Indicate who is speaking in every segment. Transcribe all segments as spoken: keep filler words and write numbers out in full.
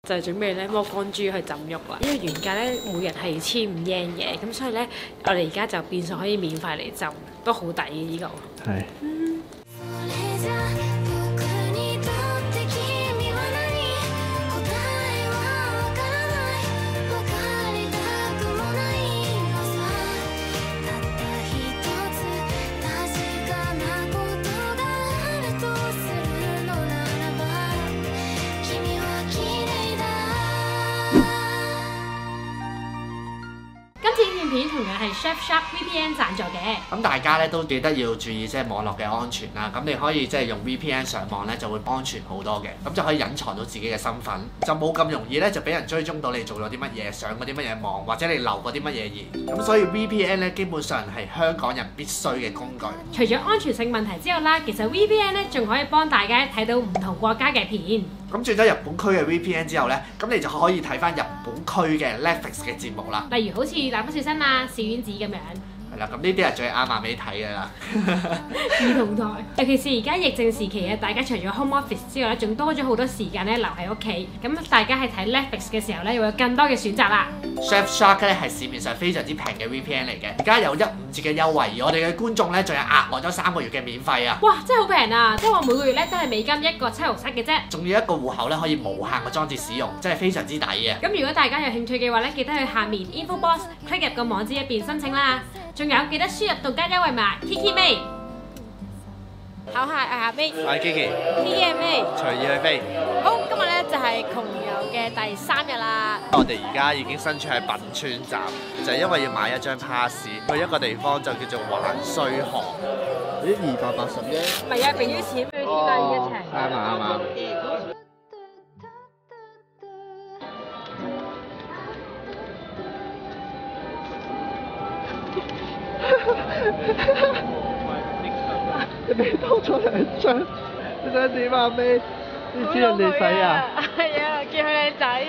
Speaker 1: 就係準備咧剝光豬去浸浴啦。因為原價咧每日係千五 yen 嘅，咁所以咧我哋而家就變相可以免費嚟浸，都好抵呢個。
Speaker 2: 係。
Speaker 3: 片同樣係 Chef Shark V P N 贊助嘅。
Speaker 4: 咁大家咧都記得要注意即係網絡嘅安全啦。咁你可以即係用 V P N 上網咧就會安全好多嘅，咁就可以隱藏到自己嘅身份，就冇咁容易咧就俾人追蹤到你做咗啲乜嘢、上嗰啲乜嘢網，或者你留過啲乜嘢言。咁所以 V P N 咧基本上係香港人必須嘅工具。
Speaker 3: 除咗安全性問題之外啦，其實 V P N 咧仲可以幫大家睇到唔同國家嘅片。
Speaker 4: 咁轉咗日本區嘅 V P N 之後咧，咁你就可以睇翻日本區嘅 Netflix 嘅節目啦。
Speaker 3: 例如好似《蠟筆小新》啊、小丸子咁樣。
Speaker 4: 係啦，咁呢啲係最啱阿美睇嘅啦。
Speaker 3: 兒童台，尤其是而家疫症時期啊，大家除咗 home office 之外咧，仲多咗好多時間咧留喺屋企。咁大家喺睇 Netflix 嘅時候咧，會有更多嘅選擇啦。
Speaker 4: Chef Shark 咧係市面上非常之平嘅 V P N 嚟嘅，而家有一五折嘅優惠，而我哋嘅觀眾咧仲有額外咗三個月嘅免費啊！
Speaker 3: 哇，真係好平啊！即係話每個月咧都係美金一個七毫七嘅啫。
Speaker 4: 仲要一個戶口咧可以無限個裝置使用，真係非常之抵嘅。
Speaker 3: 咁如果大家有興趣嘅話咧，記得去下面 info box click 入個網址入邊申請啦。仲有記得輸入獨家優惠碼 Kiki May。
Speaker 5: 好，係阿 May。
Speaker 2: 我係 Kiki。Kiki
Speaker 5: 係 May。
Speaker 2: 隨意去飛。
Speaker 5: 好，今日咧就係窮遊嘅第三日啦。
Speaker 2: 我哋而家已經身處喺品川站，就係因為要買一張 pass 去一個地方就叫做橫須賀。咦，二百八十啫。
Speaker 5: 唔係啊，俾咗錢俾佢添啦，一齊。
Speaker 2: 啱啊啱啊。你俾多咗兩張，你想點啊？咩？你知人哋使啊？
Speaker 5: 係啊，叫佢靚仔。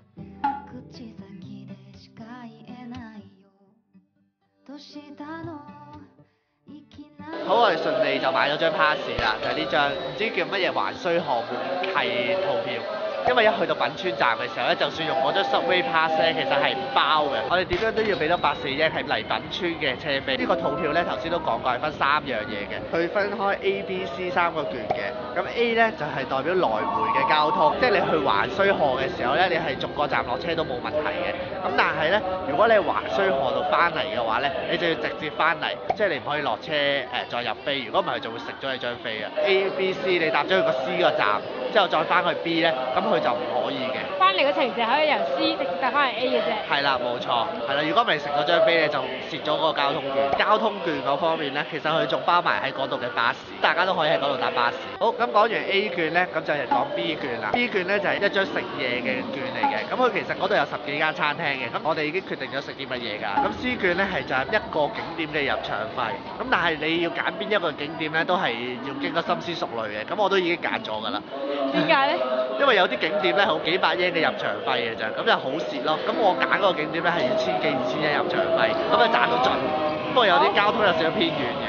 Speaker 2: 好，我哋順利就買咗張 pass 啦，就係呢張唔知叫乜嘢橫須賀滿契套票。因為一去到品川站嘅時候咧，就算用嗰張 Subway Pass 咧，其實係唔包嘅。我哋點樣都要俾多百四yen係嚟品川嘅車飛。呢個套票咧，頭先都講過係分三樣嘢嘅，佢分開 A、B、C 三個券嘅。咁 A 咧就係代表來回嘅交通，即係你去橫須賀嘅時候咧，你係逐個站落車都冇問題嘅。咁但係咧，如果你喺橫須賀度翻嚟嘅話咧，你就要直接翻嚟，即係你唔可以落車誒、呃、再入飛。如果唔係，就會食咗你張飛啊。A、B、C 你搭咗去個 C 個站，之後再翻去 B 咧，咁佢就唔可以嘅。
Speaker 5: 翻嚟嗰程就可以由 C 直接搭翻嚟 A 嘅啫。
Speaker 2: 係啦，冇錯，係啦。如果唔係食嗰張飛，你就蝕咗嗰個交通券。交通券嗰方面咧，其實佢仲包埋喺嗰度嘅巴士，大家都可以喺嗰度搭巴士。好，咁講完 A 券咧，咁就係講 B 券啦。B 券咧就係一張食嘢嘅券嚟嘅。咁佢其實嗰度有十幾間餐廳嘅。咁我哋已經決定咗食啲乜嘢㗎。咁 C 券咧係就係一個景點嘅入場費。咁但係你要揀邊一個景點咧，都係要經過深思熟慮嘅。咁我都已經揀咗㗎啦。
Speaker 5: 點解咧？
Speaker 2: 因為有啲景點咧好幾百yen嘅入場費嘅咋，咁就好蝕咯。咁我揀嗰個景點咧係要千幾二千yen入場費，咁就賺到盡。不過有啲交通有少少偏遠嘅。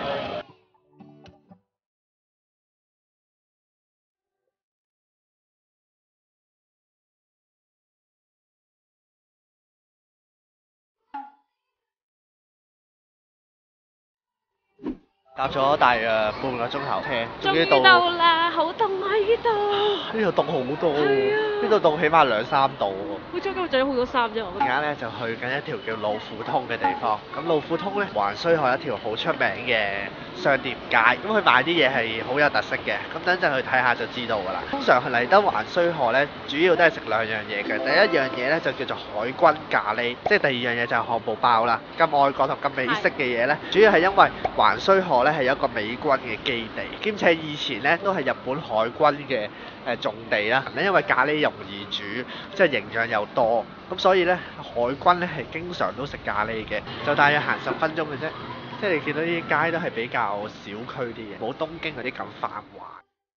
Speaker 2: 搭咗大約半個鐘頭車，終於到
Speaker 5: 啦！好凍啊呢度。
Speaker 2: 呢度凍好多喎，
Speaker 5: 係啊
Speaker 2: 呢度凍起碼兩三度喎。
Speaker 5: 好彩今日着咗好多衫啫，我覺得。
Speaker 2: 而家咧就去緊一條叫老虎通嘅地方。咁老虎通咧，橫須賀一條好出名嘅商店街。咁佢賣啲嘢係好有特色嘅。咁等陣去睇下就知道㗎啦。通常係嚟得橫須賀咧，主要都係食兩樣嘢嘅。第一樣嘢咧就叫做海軍咖喱，即係第二樣嘢就係漢堡包啦。咁外國同咁美式嘅嘢咧，主要係因為橫須賀咧係有一個美軍嘅基地，兼且以前咧都係日本海軍嘅誒重地啦。因為咖喱容易煮，即係營養又多，咁所以咧海軍咧係經常都食咖喱嘅，就大約行十分鐘嘅啫。即係你見到呢啲街都係比較小區啲嘅，冇東京嗰啲咁繁華。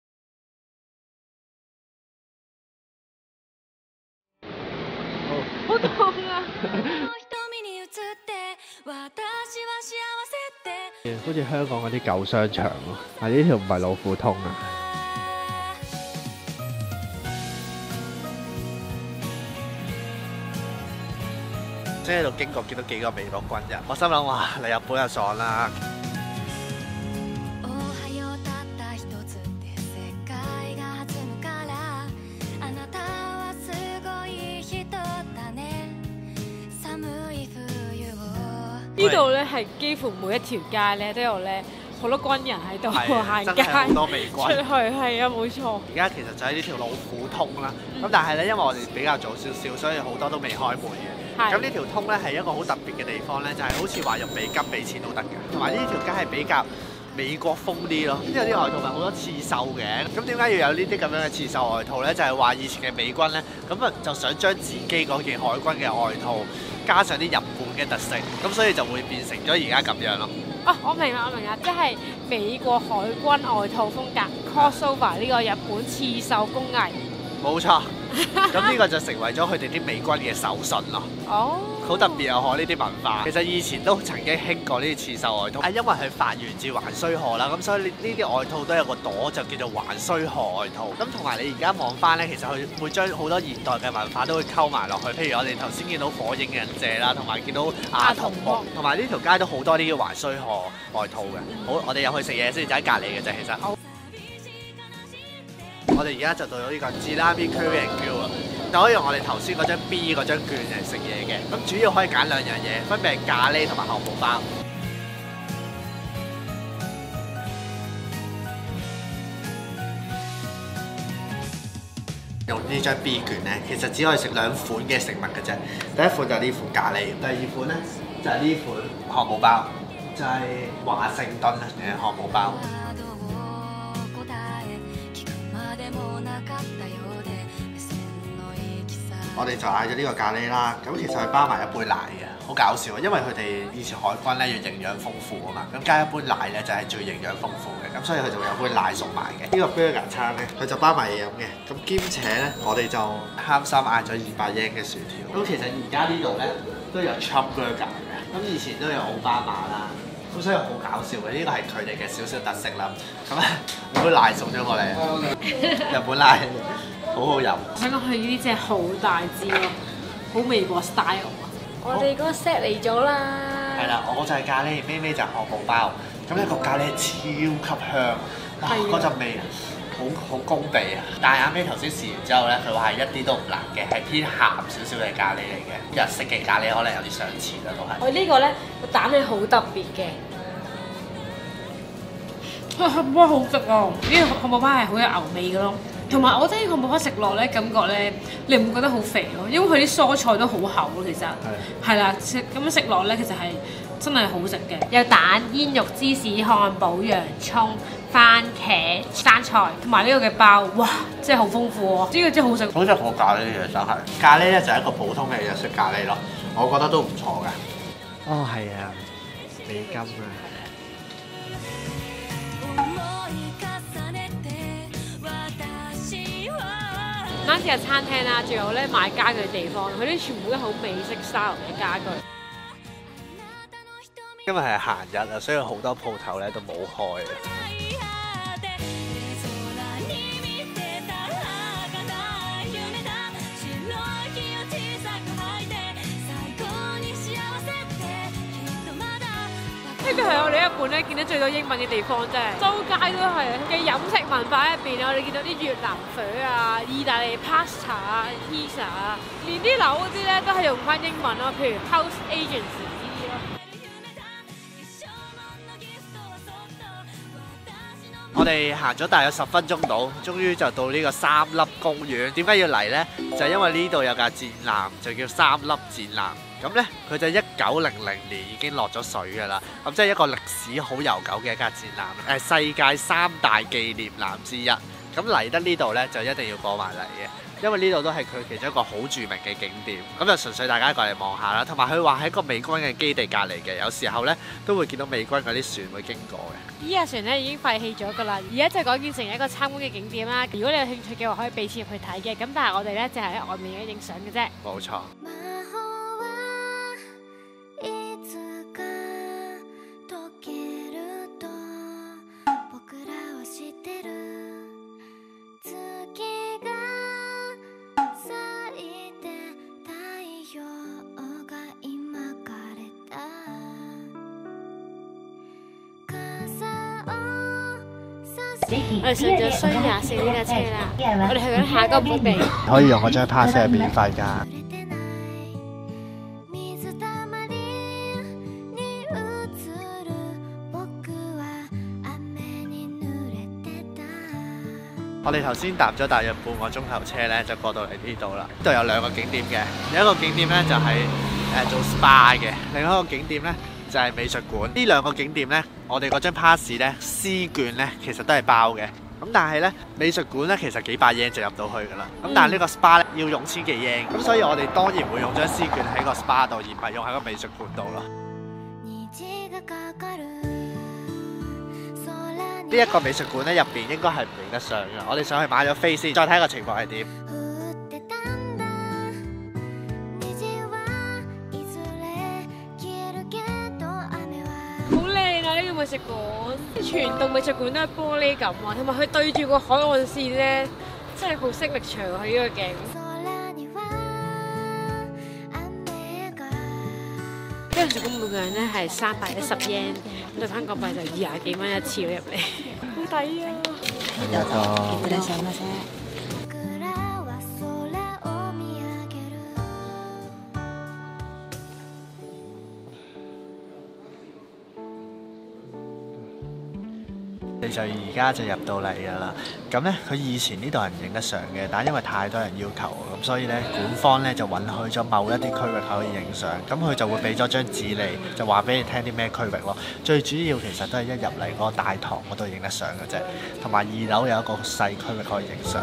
Speaker 5: 好凍啊！
Speaker 2: 好似香港嗰啲舊商場咯，但呢條唔係老虎通啊。 先喺度經過見到幾個美國軍人，我心諗哇，嚟日本就爽啦！
Speaker 1: 呢度咧係幾乎每一條街咧都有咧好多軍人喺度行街，
Speaker 2: 真係好多美軍
Speaker 1: 出去係啊，冇錯。
Speaker 2: 而家其實就喺呢條老虎通啦，咁、嗯、但係咧因為我哋比較早少少，所以好多都未開門嘅。咁呢條通咧係一個好特別嘅地方咧，就係、是、好似話用美金俾錢都得嘅，同埋呢條街係比較美國風啲咯，因為啲外套咪好多刺繡嘅，咁點解要有呢啲咁樣嘅刺繡外套咧？就係、是、話以前嘅美軍咧，咁啊就想將自己嗰件海軍嘅外套加上啲日本嘅特色，咁所以就會變成咗而家咁樣咯。
Speaker 1: 哦，我明啦，我明啦，即係美國海軍外套風格 crossover 呢個日本刺繡工藝。冇錯，咁呢個就成為咗佢哋啲美軍嘅手信咯。哦，好特別啊！可呢啲文化，其實以前都曾經興過呢啲刺繡外套，係因為佢發源自橫須賀啦，咁所以呢呢啲外套都有個朵就叫做橫須賀外套。咁同埋你而家望翻咧，其實佢會將好多現代嘅文化都會溝埋落去，譬如我哋頭先見到火影忍者啦，同埋見到阿童木，同埋呢條街都好多呢啲橫須賀外套嘅。好，我哋入去食嘢先，就喺隔離嘅啫，其實。我哋而家就到咗呢個 Jinami Curry and Grill 啊，就可以用我哋頭先嗰張 B 嗰張券嚟食嘢嘅。咁主要可以揀兩樣嘢，分別係咖喱同埋漢堡包。用呢張 B 券咧，其實只可以食兩款嘅食物嘅啫。第一款就係呢款咖喱，第二款咧就係呢款漢堡包，就係華盛頓嘅漢堡包。我哋就嗌咗呢個咖喱啦，咁其實佢包埋一杯奶嘅，好搞笑啊！因為佢哋以前海軍咧要營養豐富啊嘛，咁加一杯奶咧就係最營養豐富嘅，咁所以佢就會有杯奶送埋嘅。呢個 burger 餐咧，佢就包埋嘢飲嘅，咁兼且咧我哋就貪心嗌咗二百英嘅薯條。咁其實而家呢度咧都有 Chub burger 嘅，咁以前都有奧巴馬啦，咁所以好搞笑嘅，呢個係佢哋嘅少少特色啦。咁咧杯奶送咗過嚟，日本奶。好好飲。我想講佢呢啲真係好大支咯，好美國 style 啊！我哋嗰個 set 嚟咗啦。
Speaker 2: 係啦，我就係咖喱，咪咪就係漢堡包。咁呢個咖喱超級香，哇！嗰陣味好好攻鼻啊！但係阿 May 頭先試完之後咧，佢話係一啲都唔辣嘅，係偏鹹少少嘅咖喱嚟嘅。日式嘅咖喱可能有啲相似啦，都係。
Speaker 1: 我呢個咧個蛋係好特別嘅。哇！漢堡好食啊！呢個漢堡包係好有牛味嘅咯。同埋我覺得呢個漢堡包食落咧，感覺咧你唔會覺得好肥咯，因為佢啲蔬菜都好厚咯，其實係啦，食咁樣食落咧，其實係真係好食嘅。有蛋、煙肉、芝士、漢堡、洋葱、番茄、生菜，同埋呢個嘅包，哇！真係好豐富喎，呢個真係好食。好食過咖喱嘅真係，咖喱咧就係一個普通嘅日式咖喱咯，我覺得都唔錯嘅。哦，係啊，美金啊！啱先係餐廳啦，仲有咧買家具嘅地方，佢啲全部都好美式 style 嘅家具。因為係閒日啊，所以好多鋪頭咧都冇開。呢個係我哋日本咧見到最多英文嘅地方，真係周街都係嘅飲食文化入邊，我哋見到啲越南粉啊、意大利 pasta 啊、pizza 啊，連啲樓嗰啲咧都係用翻英文咯，譬如 House Agency 呢啲咯。我哋行咗大約十分鐘到，終於就到呢個三粒公園。點解要嚟呢？就係因為呢度有架戰艦，就叫三粒戰艦。咁咧，佢就一九零零年已經落咗水㗎啦。咁即係一個歷史好悠久嘅一架戰艦，誒世界三大紀念艦之一。咁嚟得呢度咧，就一定要過埋嚟嘅，因為呢度都係佢其中一個好著名嘅景點。咁就純粹大家過嚟望下啦。同埋佢話喺個美軍嘅基地隔離嘅，有時候咧都會見到美軍嗰啲船會經過嘅。依架船咧已經廢棄咗㗎啦，而家就改建成一個參觀嘅景點啦。如果你有興趣嘅話，可以俾錢入去睇嘅。咁但係我哋咧就係喺外面影相嘅啫。冇錯。
Speaker 5: 我哋上咗衰廿四呢架車啦，我哋去緊下一個目的地。
Speaker 1: 可以用嗰張 pass 係免費㗎。我哋頭先搭咗大約半個鐘頭車咧，就過到嚟呢度啦。呢度有兩個景點嘅，有一個景點咧就係、是、誒做 S P A 嘅，另一個景點咧就係、是、美術館。呢兩個景點咧，我哋嗰張 pass 咧 C 券咧其實都係包嘅。咁但係咧美術館咧其實幾百 yen 就入到去㗎啦。咁但係呢個 S P A 咧要用千幾 yen，咁所以我哋當然會用張 C 券喺個 S P A 度，而唔係用喺個美術館度咯。呢一個美術館咧入邊應該係唔影得相嘅，我哋上去買咗飛先，再睇個情況係點。
Speaker 5: 好靚啊！呢個美術館，全棟美術館都係玻璃咁啊，同埋佢對住個海岸線咧，真係好色力場啊！呢個景。呢個美術館每個人咧係三百一十 yen， 兌翻港幣就二廿幾蚊一次入嚟，好抵啊！
Speaker 1: ありがとう。
Speaker 5: いらっしゃいませ。
Speaker 1: 你就而家就入到嚟㗎啦。咁咧，佢以前呢度係唔影得相嘅，但係因為太多人要求，咁所以咧館方咧就允許咗某一啲區域可以影相。咁佢就會俾咗張紙你，就話俾你聽啲咩區域咯。最主要其實都係一入嚟嗰個大堂嗰度影得相嘅啫，同埋二樓有一個細區域可以影相。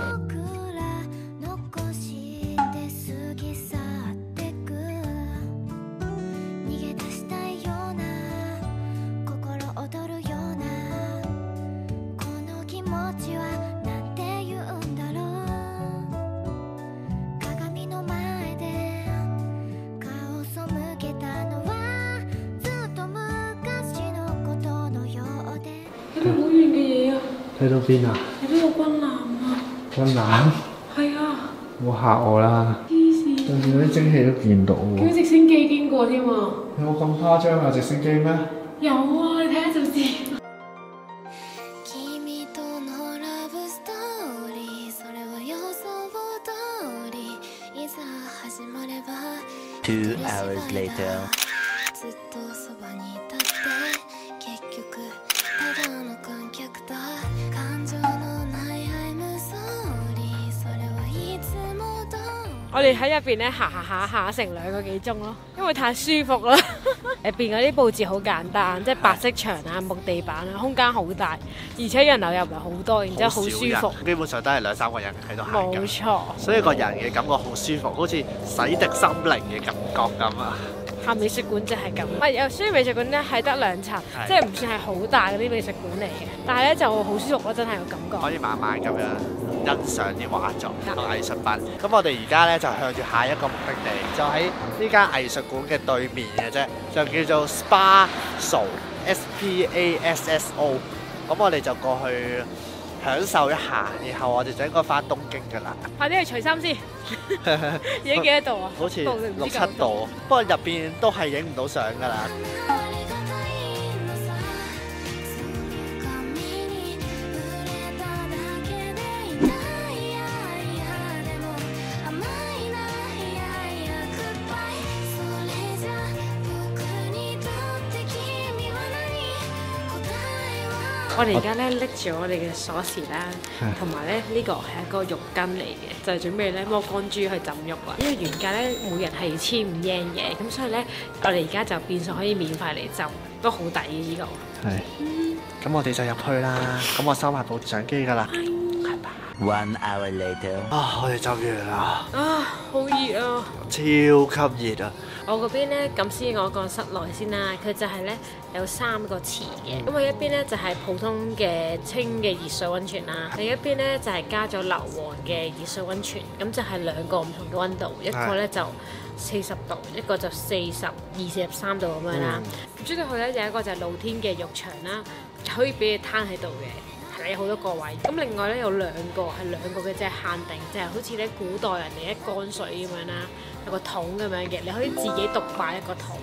Speaker 6: 睇到邊啊？
Speaker 5: 睇到個軍艦啊！
Speaker 6: 軍艦？
Speaker 5: 係啊！
Speaker 6: 唔好嚇我啦！
Speaker 5: 黐線！
Speaker 6: 上面嗰啲蒸汽都見到喎。
Speaker 5: 叫直升機經過添啊！
Speaker 6: 有冇咁誇張啊？直升機咩？
Speaker 5: 有啊！你睇下就知。
Speaker 7: Two hours later.
Speaker 5: 我哋喺入邊咧行行下下成兩個幾鐘咯，因為太舒服啦。入邊嗰啲佈置好簡單，即係白色牆啊、木地板啊，空間好大，而且人流又唔係好多，然之後好舒服。
Speaker 1: 基本上都係兩三個人喺度行緊。
Speaker 5: 冇錯。
Speaker 1: 所以個人嘅感覺好舒服，好似洗滌心靈嘅感覺咁啊！
Speaker 5: 行美術館就係咁，啊又雖然美術館咧係得兩層，即係唔算係好大嗰啲美術館嚟嘅，但係咧就好舒服咯，真係個感覺。
Speaker 1: 可以慢慢咁樣欣賞啲畫作同藝術品。咁我哋而家咧就向住下一個目的地，就喺呢間藝術館嘅對面嘅啫，就叫做 Spasso，S P A S S O。咁我哋就過去享受一下，然後我哋就應該翻東京㗎啦。
Speaker 5: 快啲去除衫先，而家幾多度啊？
Speaker 1: 好似六七度，不過入邊都係影唔到相㗎啦。
Speaker 5: 我哋而家咧拎住我哋嘅鎖匙啦，同埋咧呢個係一個浴巾嚟嘅，就係準備咧剝光豬去浸浴啦。因為原價咧每人係千五 yen 嘅，咁所以咧我哋而家就變相可以免費嚟浸，都好抵嘅呢個。
Speaker 1: 係。咁我哋就入去啦。咁我收埋部相機㗎啦。
Speaker 7: One hour later.
Speaker 1: 啊！我哋浸完啦。
Speaker 5: 啊，好熱啊！
Speaker 1: 超級熱啊！
Speaker 5: 我嗰邊咧，咁先我講室內先啦。佢就係咧有三個池嘅，咁佢一邊咧就係普通嘅清嘅熱水溫泉啦，另一邊咧就係加咗硫磺嘅熱水溫泉，咁就係兩個唔同嘅溫度，一個咧就四十度，一個就四十二、四十三度咁樣啦。咁出到去咧有一個就係露天嘅浴場啦，可以俾你攤喺度嘅。 有好多個位，咁另外咧有兩個係兩個嘅，即係限定，即係好似咧古代人哋一缸水咁樣啦，有個桶咁樣嘅，你可以自己獨擺一個桶，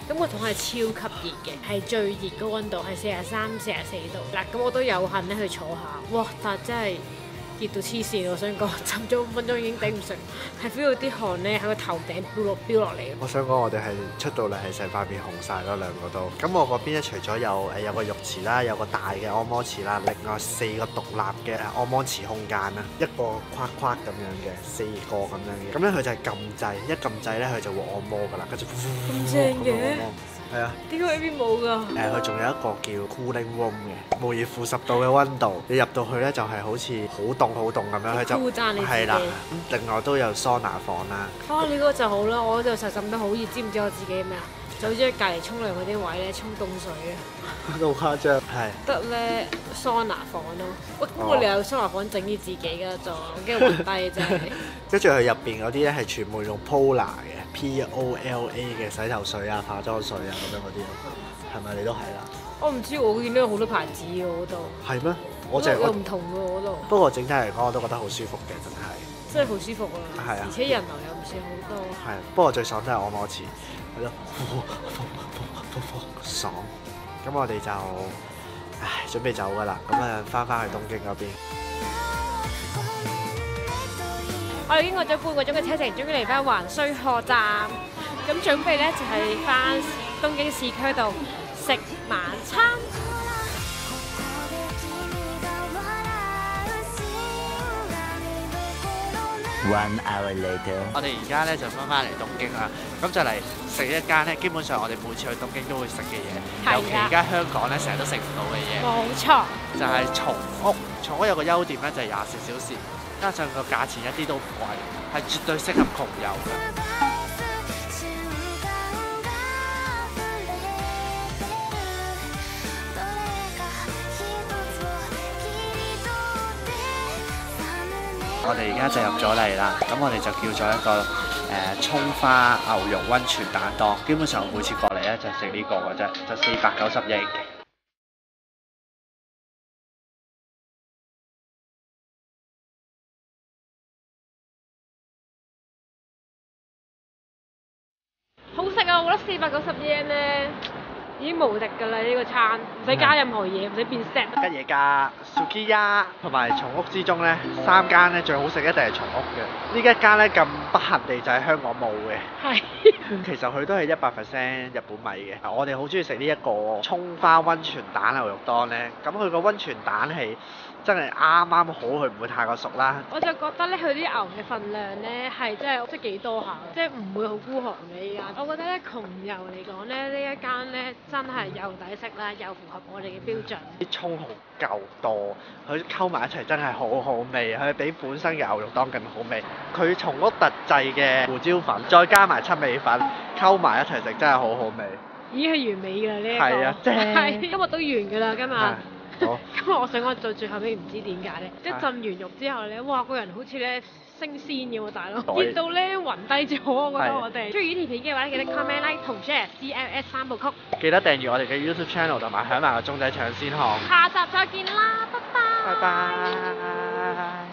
Speaker 5: 咁個桶係超級熱嘅，係最熱個温度係四十三、四十四度。嗱，咁我都有幸咧去坐下，哇！但係真係〜熱到黐線，我想講浸咗五分鐘已經頂唔順，係 feel 到啲汗咧喺個頭頂飆落飆落嚟。
Speaker 2: 我想講我哋係出到嚟係成塊面紅晒咯，兩個都。咁我嗰邊咧除咗有誒有個浴池啦，有個大嘅按摩池啦，另外四個獨立嘅按摩池空間啦，一個框框咁樣嘅，四個咁樣嘅。咁咧佢就係撳掣，一撳掣咧佢就會按摩㗎啦，跟住
Speaker 5: 咁正嘅。
Speaker 2: 係啊，
Speaker 5: 點解呢邊冇㗎？
Speaker 2: 誒，佢仲有一個叫 cooling room 嘅，無熱負十度嘅温度，你入到去咧就係好似好凍好凍咁樣，佢就係啦。咁另外都有桑拿房啦。
Speaker 5: 啊，你嗰個就好啦，我嗰度實浸得好熱，知唔知我自己咩啊？就好似隔離沖涼嗰啲位咧，沖凍水啊！
Speaker 2: 好誇張，係。
Speaker 5: 得咧桑拿房咯，喂，咁我哋有桑拿房整啲自己㗎就，跟住暈低真係。
Speaker 2: 跟住佢入邊嗰啲咧係全部用 Pola 嘅 P O L A 嘅洗頭水啊、化妝水啊咁樣嗰啲咯，係咪你都係啦？
Speaker 5: 我唔知，我見到有好多牌子喎嗰度。
Speaker 2: 係咩？我就係
Speaker 5: 有唔同喎嗰度。
Speaker 2: 不過整體嚟講，我都覺得好舒服嘅，真係。
Speaker 5: 真係好舒服啊！
Speaker 2: 係啊，
Speaker 5: 而且人流又唔算好多。
Speaker 2: 係，不過最爽都係按摩池，係咯，爽。咁我哋就唉準備走㗎啦，咁啊翻返去東京嗰邊。
Speaker 5: 我哋經過咗半個鐘嘅車程，終於嚟翻環須賀站。咁準備咧就係翻東京市區度食晚餐。
Speaker 7: One hour later，
Speaker 1: 我哋而家咧就翻返嚟東京啦，咁就嚟食一間咧，基本上我哋每次去東京都會食嘅嘢，尤其而家香港咧成日都食唔到嘅嘢，
Speaker 5: 冇錯，
Speaker 1: 就係松屋。松屋有個優點咧就係廿四小時，加上個價錢一啲都唔貴，係絕對適合窮遊嘅。我哋而家就入咗嚟啦，咁我哋就叫咗一個誒、呃、葱花牛肉溫泉蛋檔，基本上我每次過嚟咧就食呢個嘅啫，就四百九十日圓嘅。
Speaker 5: 好食啊！我覺得四百九十日圓咧已經無敵㗎啦，呢、這個餐唔使加任何嘢，唔使變 set。
Speaker 1: 吉野家、Sukiya 同埋松屋之中咧，三間咧最好食一定係松屋嘅。呢一間咧咁不幸地就喺香港冇嘅。
Speaker 5: 係。
Speaker 1: 其實佢都係一百 percent 日本米嘅。我哋好中意食呢一個葱花溫泉蛋牛肉檔咧，咁佢個溫泉蛋係真係啱啱好，佢唔會太過熟啦。
Speaker 5: 我就覺得咧，佢啲牛嘅份量咧係真係即係幾多下，即係唔會好孤寒嘅呢間。我覺得咧窮遊嚟講咧，呢一間咧真係又抵食啦，又符合我哋嘅標準。
Speaker 1: 啲葱好夠多，佢溝埋一齊真係好好味，佢比本身嘅牛肉檔更好味。佢松屋特製嘅胡椒粉，再加埋七味粉，溝埋一齊食真係好好味。
Speaker 5: 已經係完美㗎啦呢一個。
Speaker 1: 係啊，正。
Speaker 5: 係今日都完㗎啦，今日。
Speaker 1: 好，
Speaker 5: 今日我想講到最後尾唔知點解咧，即係浸完肉之後咧，哇個人好似咧升仙咁喎，大佬熱到咧暈低咗，我覺得我哋。中意呢條片嘅話咧，記得 comment like 同 share C L S 三部曲。
Speaker 1: 記得訂閱我哋嘅 YouTube channel 同埋響埋個鐘仔搶先看。
Speaker 5: 下集再見啦，拜拜。
Speaker 1: 拜拜。